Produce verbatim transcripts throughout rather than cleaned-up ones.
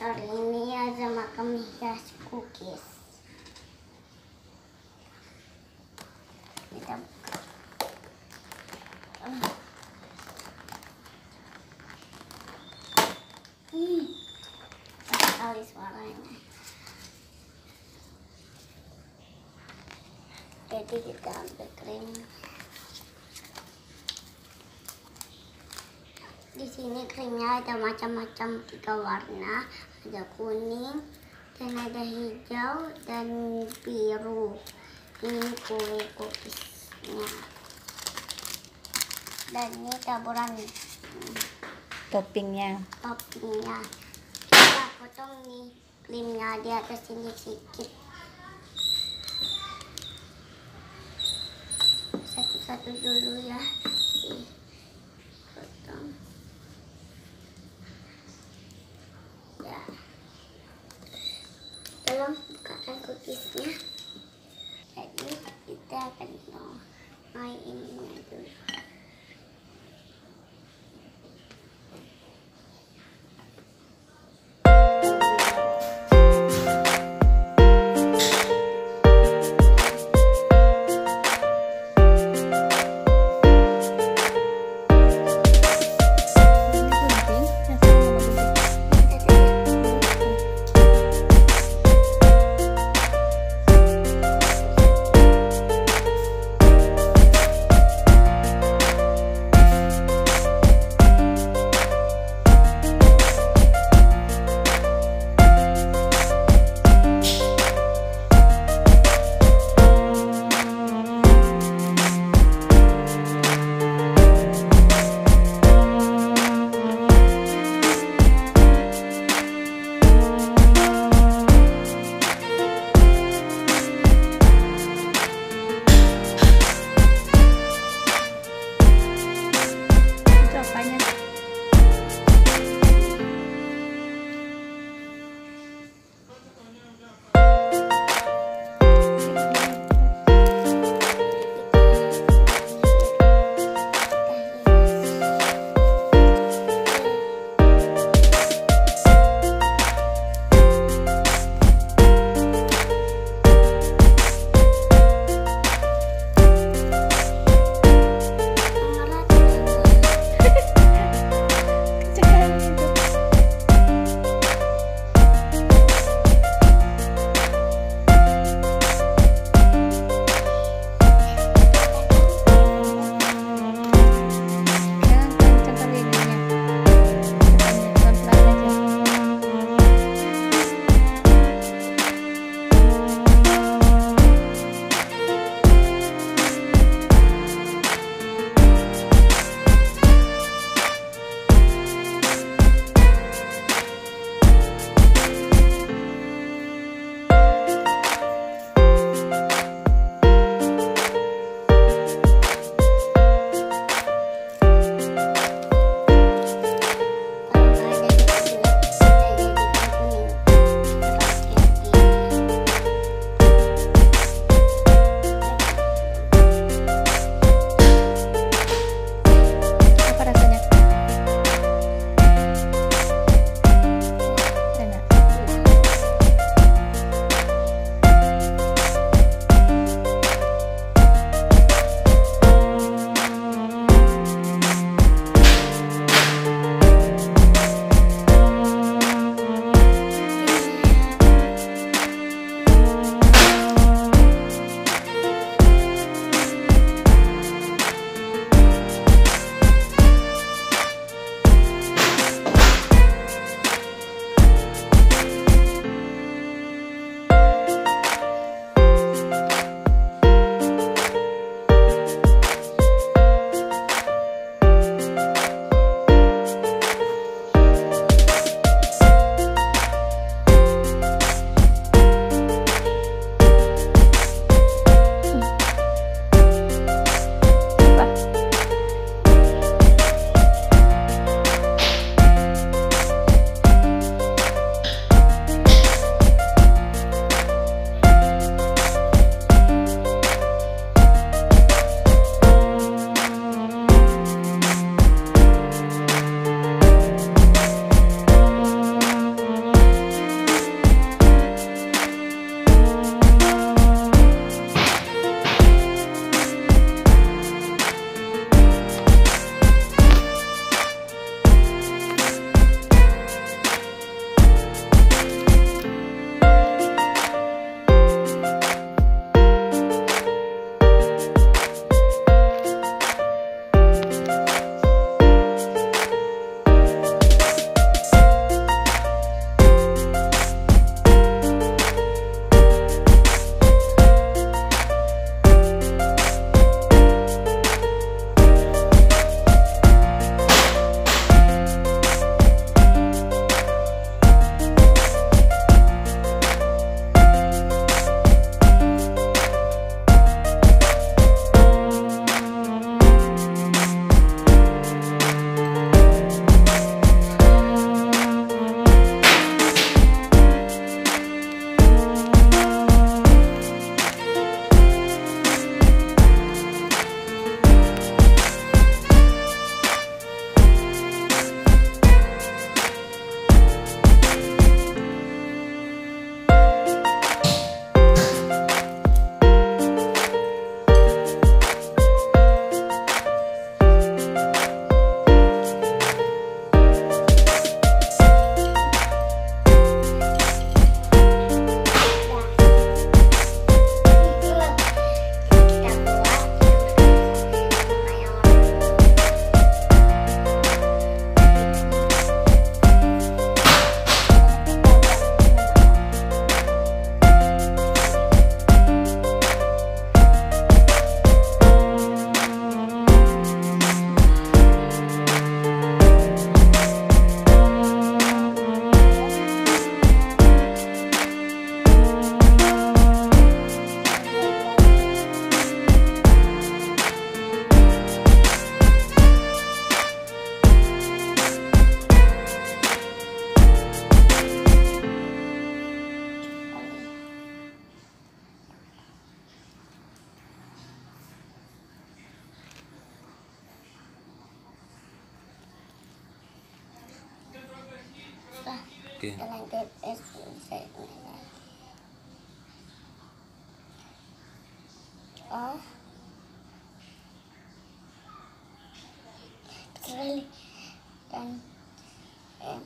Kali ini Aza makan hias cookies. Kita buka. Uh. Hmm. Sekali suaranya. Jadi kita ambil krim. Di sini krimnya ada macam-macam, tiga warna, ada kuning, dan ada hijau dan biru. Ini kue cookiesnya. Dan ini taburan toppingnya. Toppingnya. Kita potong nih krimnya di atas sini sedikit. Satu-satu dulu ya. Potong. Ya. Tolong bukakan cookiesnya. Jadi kita akan main ini dulu. Oke. Lanjut es oh sekali dan eh,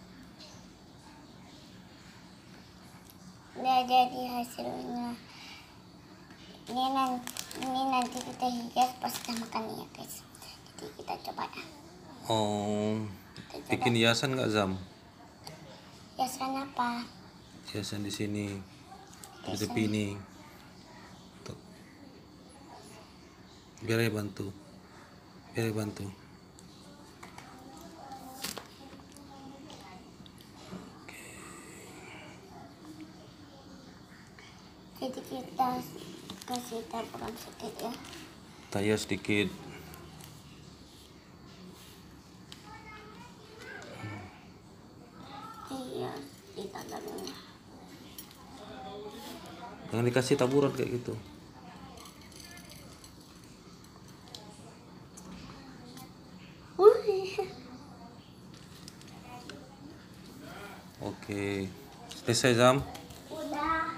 udah jadi hasilnya. Ini nanti, ini nanti kita hias pas kita makan ya guys. Jadi kita coba ya. Oh, Kita coba. bikin hiasan nggak Zam? Hiasan apa? Hiasan di sini, di Hiasan. tepi ini. Tuh. Biar saya bantu, biar saya bantu. Jadi kita kasih taburan sedikit ya. Taya sedikit. Iya, di dalamnya. Jangan dikasih taburan kayak gitu. Wih. Oke, selesai Zam. Udah.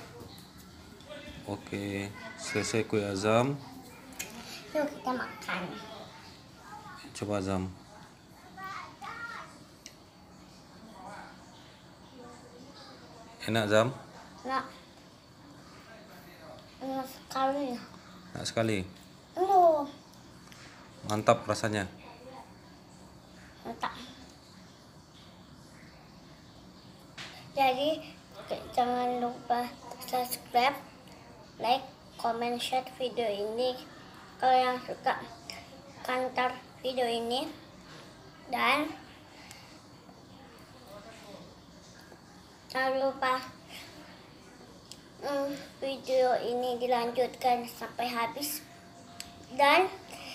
Oke, selesai kue Azam. Yuk kita makan. Coba Zam. Enak Zam? Nah, enak sekali. Enak sekali. Aduh, Mantap rasanya. mantap. Jadi jangan lupa subscribe, like, comment, share video ini kalau yang suka kantor video ini, dan jangan lupa hmm, video ini dilanjutkan sampai habis, dan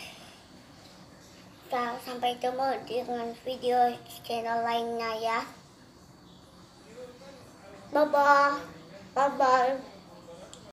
sampai ketemu dengan video channel lainnya ya. Bye bye. Bye bye.